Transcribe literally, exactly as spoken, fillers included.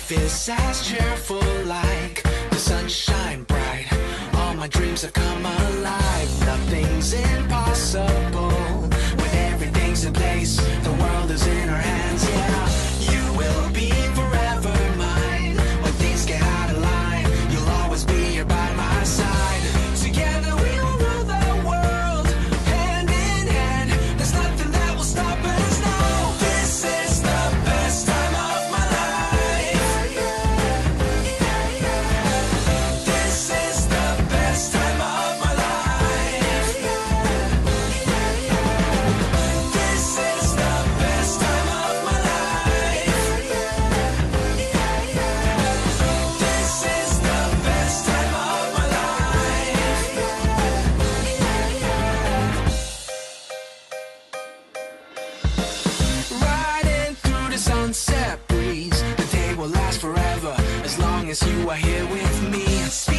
Life is as cheerful like the sunshine bright. All my dreams have come alive. Nothing's impossible when everything's in place. The world is in our hands, yeah. You will be forever mine. When things get out of line, you'll always be here by my side. Together we will rule the world, hand in hand. There's nothing that will stop us now. This is the best time of my life. This is the best time of my life. This is the best time of my life. This is the best time of my life. Riding through the sunset breeze, the day will last forever as long as you are here with me.